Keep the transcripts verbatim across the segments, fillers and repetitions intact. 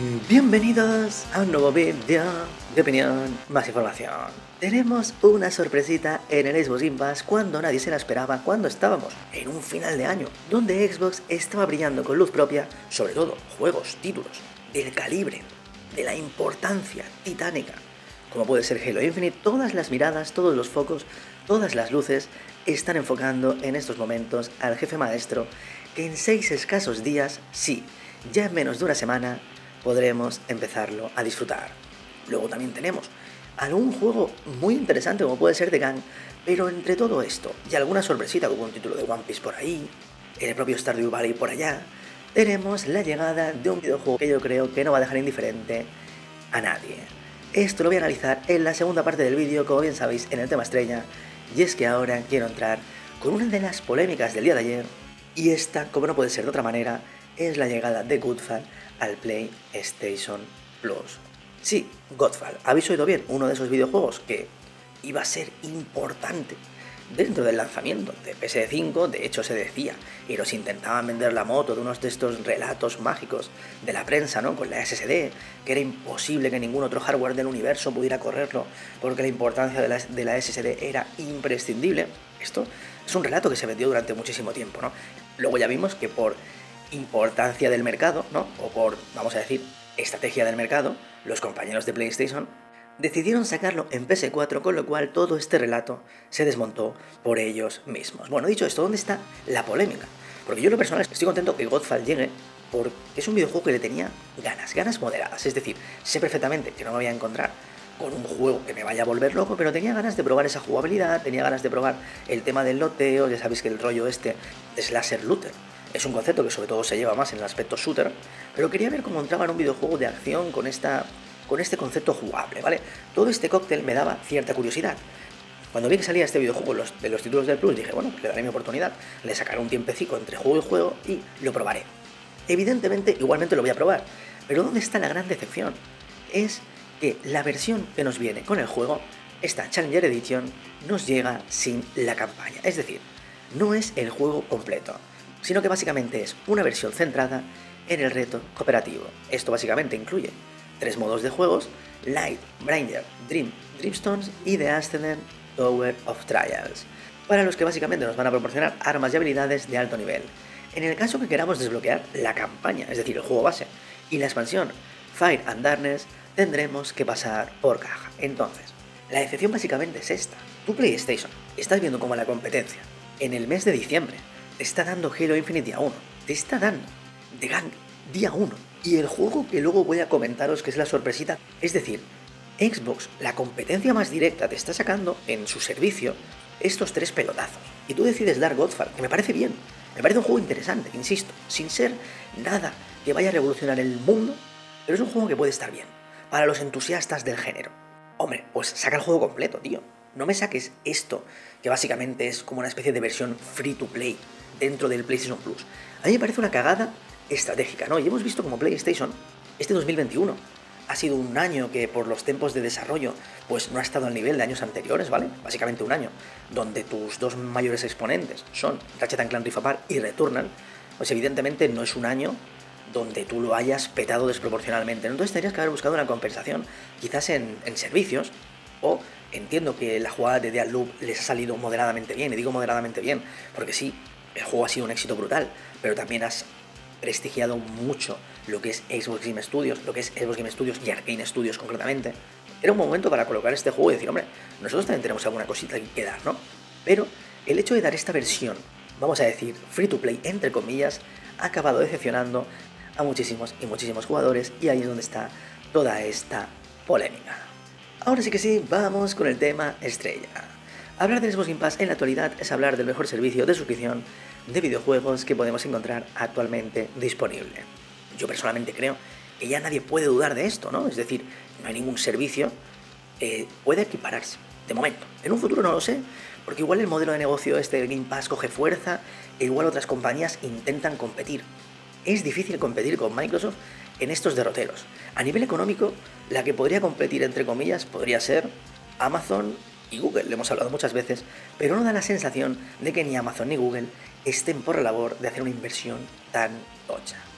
Bienvenidos a un nuevo vídeo de opinión, más información. Tenemos una sorpresita en el Xbox Game Pass cuando nadie se la esperaba, cuando estábamos en un final de año, donde Xbox estaba brillando con luz propia, sobre todo juegos, títulos, del calibre, de la importancia titánica, como puede ser Halo Infinite. Todas las miradas, todos los focos, todas las luces están enfocando en estos momentos al jefe maestro, que en seis escasos días, sí, ya en menos de una semana, podremos empezarlo a disfrutar. Luego también tenemos algún juego muy interesante como puede ser The Gang, pero entre todo esto y alguna sorpresita como un título de One Piece por ahí, el propio Stardew Valley por allá, tenemos la llegada de un videojuego que yo creo que no va a dejar indiferente a nadie. Esto lo voy a analizar en la segunda parte del vídeo, como bien sabéis, en el tema estrella, y es que ahora quiero entrar con una de las polémicas del día de ayer, y esta, como no puede ser de otra manera, es la llegada de Godfall al PlayStation Plus. Sí, Godfall, habéis oído bien, uno de esos videojuegos que iba a ser importante dentro del lanzamiento de P S cinco. De hecho se decía, y nos intentaban vender la moto de unos de estos relatos mágicos de la prensa, ¿no? Con la S S D, que era imposible que ningún otro hardware del universo pudiera correrlo, porque la importancia de la, de la S S D era imprescindible. Esto es un relato que se vendió durante muchísimo tiempo, ¿no? Luego ya vimos que por importancia del mercado, ¿no? O por, vamos a decir, estrategia del mercado, los compañeros de PlayStation decidieron sacarlo en P S cuatro, con lo cual todo este relato se desmontó por ellos mismos. Bueno, dicho esto, ¿dónde está la polémica? Porque yo en lo personal estoy contento que Godfall llegue, porque es un videojuego que le tenía ganas, ganas moderadas. Es decir, sé perfectamente que no me voy a encontrar con un juego que me vaya a volver loco, pero tenía ganas de probar esa jugabilidad, tenía ganas de probar el tema del loteo. Ya sabéis que el rollo este de slasher looter es un concepto que sobre todo se lleva más en el aspecto shooter, pero quería ver cómo entraba en un videojuego de acción con, esta, con este concepto jugable, ¿vale? Todo este cóctel me daba cierta curiosidad. Cuando vi que salía este videojuego los, de los títulos del Plus, dije, bueno, pues le daré mi oportunidad, le sacaré un tiempecito entre juego y juego y lo probaré. Evidentemente, igualmente lo voy a probar, pero ¿dónde está la gran decepción? Es que la versión que nos viene con el juego, esta Challenger Edition, nos llega sin la campaña. Es decir, no es el juego completo, sino que básicamente es una versión centrada en el reto cooperativo. Esto básicamente incluye tres modos de juegos: Light, Bringer, Dream, Dreamstones y The Ascendant Tower of Trials, para los que básicamente nos van a proporcionar armas y habilidades de alto nivel. En el caso que queramos desbloquear la campaña, es decir, el juego base, y la expansión Fire and Darkness, tendremos que pasar por caja. Entonces, la excepción básicamente es esta. Tu PlayStation, estás viendo como la competencia en el mes de diciembre te está dando Halo Infinite día uno, te está dando The Gang día uno, y el juego que luego voy a comentaros, que es la sorpresita, es decir, Xbox, la competencia más directa, te está sacando en su servicio estos tres pelotazos, y tú decides dar Godfall, que me parece bien, me parece un juego interesante, insisto, sin ser nada que vaya a revolucionar el mundo, pero es un juego que puede estar bien para los entusiastas del género. Hombre, pues saca el juego completo, tío. No me saques esto, que básicamente es como una especie de versión free to play dentro del PlayStation Plus. A mí me parece una cagada estratégica, ¿no? Y hemos visto como PlayStation, este dos mil veintiuno, ha sido un año que por los tiempos de desarrollo pues no ha estado al nivel de años anteriores, ¿vale? Básicamente un año donde tus dos mayores exponentes son Ratchet and Clank Rift Apart y Returnal, pues evidentemente no es un año donde tú lo hayas petado desproporcionalmente. Entonces tendrías que haber buscado una compensación, quizás en, en servicios, o entiendo que la jugada de Deathloop les ha salido moderadamente bien, y digo moderadamente bien, porque sí, el juego ha sido un éxito brutal, pero también has prestigiado mucho lo que es Xbox Game Studios, lo que es Xbox Game Studios y Arkane Studios concretamente. Era un momento para colocar este juego y decir, hombre, nosotros también tenemos alguna cosita que dar, ¿no? Pero el hecho de dar esta versión, vamos a decir, free to play, entre comillas, ha acabado decepcionando a muchísimos y muchísimos jugadores, y ahí es donde está toda esta polémica. Ahora sí que sí, vamos con el tema estrella. Hablar del Xbox Game Pass en la actualidad es hablar del mejor servicio de suscripción de videojuegos que podemos encontrar actualmente disponible. Yo personalmente creo que ya nadie puede dudar de esto, ¿no? Es decir, no hay ningún servicio que pueda equipararse, de momento. En un futuro no lo sé, porque igual el modelo de negocio este del Game Pass coge fuerza e igual otras compañías intentan competir. Es difícil competir con Microsoft en estos derroteros. A nivel económico, la que podría competir, entre comillas, podría ser Amazon y Google, le hemos hablado muchas veces, pero no da la sensación de que ni Amazon ni Google estén por la labor de hacer una inversión tan tocha.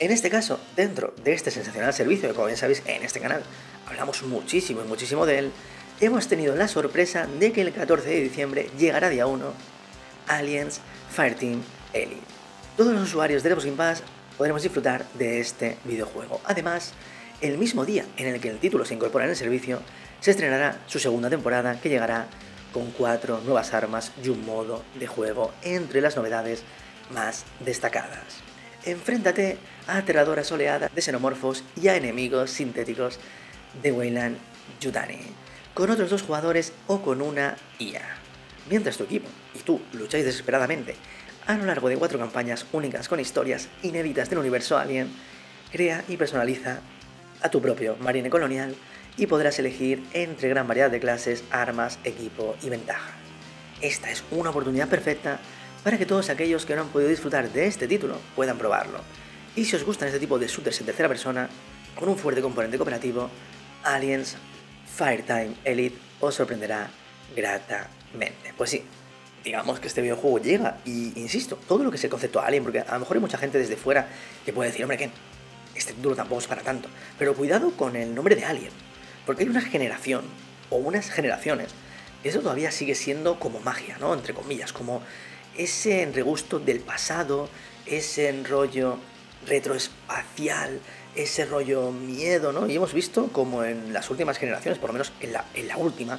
En este caso, dentro de este sensacional servicio, que como bien sabéis en este canal hablamos muchísimo y muchísimo de él, hemos tenido la sorpresa de que el catorce de diciembre llegará día uno Aliens Fireteam Elite. Todos los usuarios de Xbox Game Pass podremos disfrutar de este videojuego. Además, el mismo día en el que el título se incorpora en el servicio, se estrenará su segunda temporada, que llegará con cuatro nuevas armas y un modo de juego entre las novedades más destacadas. Enfréntate a aterradoras oleadas de xenomorfos y a enemigos sintéticos de Weyland Yutani, con otros dos jugadores o con una I A. Mientras tu equipo y tú lucháis desesperadamente a lo largo de cuatro campañas únicas con historias inéditas del universo Alien, crea y personaliza a tu propio marine colonial y podrás elegir entre gran variedad de clases, armas, equipo y ventajas. Esta es una oportunidad perfecta para que todos aquellos que no han podido disfrutar de este título puedan probarlo. Y si os gustan este tipo de shooters en tercera persona, con un fuerte componente cooperativo, Aliens Fireteam Elite os sorprenderá gratamente. Pues sí, digamos que este videojuego llega y, insisto, todo lo que es el concepto Alien, porque a lo mejor hay mucha gente desde fuera que puede decir, hombre, ¿qué? Este título tampoco es para tanto. Pero cuidado con el nombre de Alien, porque hay una generación, o unas generaciones, eso todavía sigue siendo como magia, ¿no? Entre comillas, como ese regusto del pasado, ese rollo retroespacial, ese rollo miedo, ¿no? Y hemos visto como en las últimas generaciones, por lo menos en la, en la última,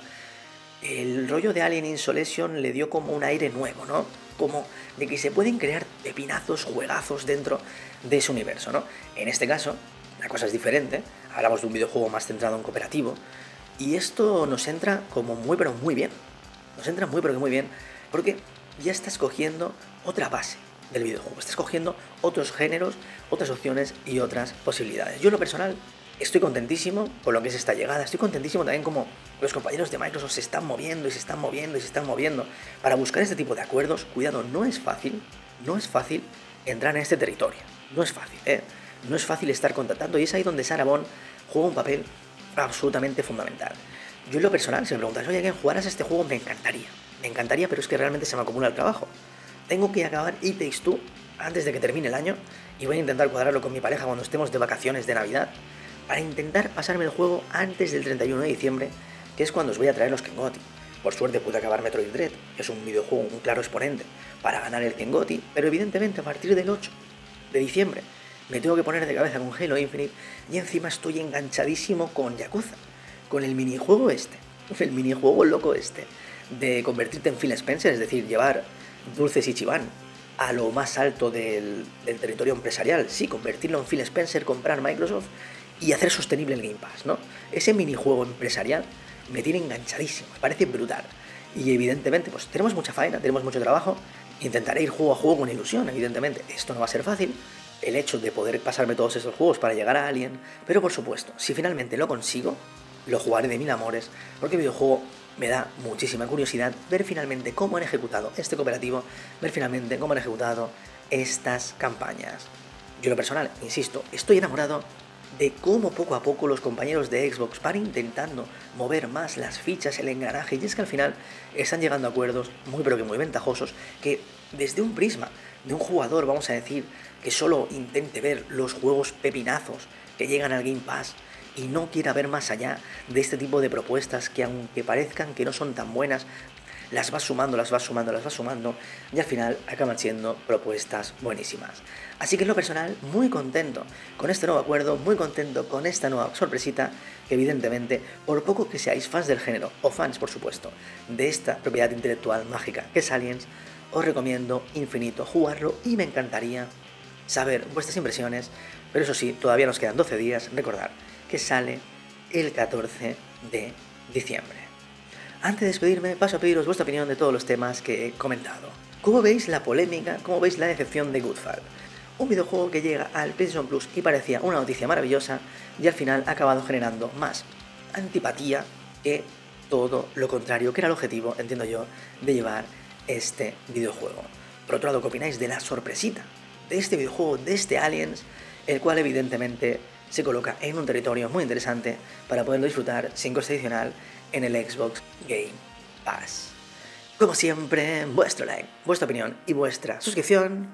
el rollo de Alien Isolation le dio como un aire nuevo, ¿no? Como de que se pueden crear pepinazos, juegazos dentro de ese universo, ¿no? En este caso, la cosa es diferente, hablamos de un videojuego más centrado en cooperativo, y esto nos entra como muy pero muy bien, nos entra muy pero muy bien, porque ya estás cogiendo otra base del videojuego, estás cogiendo otros géneros, otras opciones y otras posibilidades. Yo en lo personal estoy contentísimo con lo que es esta llegada, estoy contentísimo también como los compañeros de Microsoft se están moviendo y se están moviendo y se están moviendo para buscar este tipo de acuerdos. Cuidado, no es fácil, no es fácil entrar en este territorio, no es fácil, ¿eh? No es fácil estar contactando y es ahí donde Sarah Bond juega un papel absolutamente fundamental. Yo en lo personal, si me preguntas, oye, ¿quién jugaras a este juego? Me encantaría, me encantaría, pero es que realmente se me acumula el trabajo. Tengo que acabar It Takes Two antes de que termine el año y voy a intentar cuadrarlo con mi pareja cuando estemos de vacaciones de Navidad para intentar pasarme el juego antes del treinta y uno de diciembre, que es cuando os voy a traer los Ken Gotti. Por suerte pude acabar Metroid Dread, que es un videojuego, un claro exponente para ganar el Ken Gotti, pero evidentemente a partir del ocho de diciembre me tengo que poner de cabeza con Halo Infinite y encima estoy enganchadísimo con Yakuza, con el minijuego este, el minijuego loco este, de convertirte en Phil Spencer, es decir, llevar dulces y chiván a lo más alto del, del territorio empresarial, sí, convertirlo en Phil Spencer, comprar Microsoft y hacer sostenible el Game Pass, ¿no? Ese minijuego empresarial me tiene enganchadísimo, me parece brutal. Y evidentemente, pues tenemos mucha faena, tenemos mucho trabajo, intentaré ir juego a juego con ilusión, evidentemente, esto no va a ser fácil, el hecho de poder pasarme todos esos juegos para llegar a Alien, pero por supuesto, si finalmente lo consigo, lo jugaré de mil amores, porque el videojuego me da muchísima curiosidad ver finalmente cómo han ejecutado este cooperativo, ver finalmente cómo han ejecutado estas campañas. Yo en lo personal, insisto, estoy enamorado de cómo poco a poco los compañeros de Xbox van intentando mover más las fichas, el engranaje, y es que al final están llegando a acuerdos muy pero que muy ventajosos, que desde un prisma de un jugador, vamos a decir, que solo intente ver los juegos pepinazos que llegan al Game Pass y no quiera ver más allá de este tipo de propuestas que, aunque parezcan que no son tan buenas, las vas sumando, las vas sumando, las vas sumando y al final acaban siendo propuestas buenísimas. Así que en lo personal, muy contento con este nuevo acuerdo, muy contento con esta nueva sorpresita, que evidentemente, por poco que seáis fans del género, o fans por supuesto, de esta propiedad intelectual mágica que es Aliens, os recomiendo infinito jugarlo y me encantaría saber vuestras impresiones, pero eso sí, todavía nos quedan doce días, recordar que sale el catorce de diciembre. Antes de despedirme, paso a pediros vuestra opinión de todos los temas que he comentado. ¿Cómo veis la polémica? ¿Cómo veis la decepción de Goodfall? Un videojuego que llega al PlayStation Plus y parecía una noticia maravillosa y al final ha acabado generando más antipatía que todo lo contrario, que era el objetivo, entiendo yo, de llevar este videojuego. Por otro lado, ¿qué opináis de la sorpresita de este videojuego, de este Aliens, el cual evidentemente se coloca en un territorio muy interesante para poderlo disfrutar sin coste adicional en el Xbox Game Pass? Como siempre, vuestro like, vuestra opinión y vuestra suscripción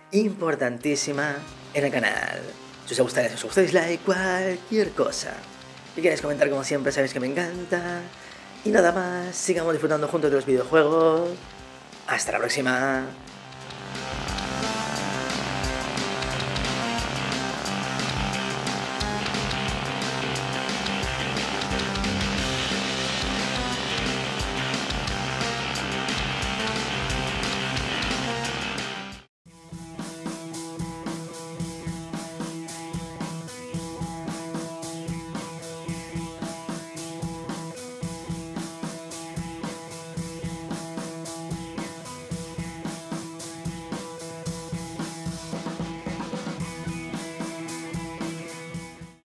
importantísima en el canal. Si os gusta, si os gusta, dislike, cualquier cosa. Si queréis comentar, como siempre, sabéis que me encanta. Y nada más, sigamos disfrutando juntos de los videojuegos. Hasta la próxima.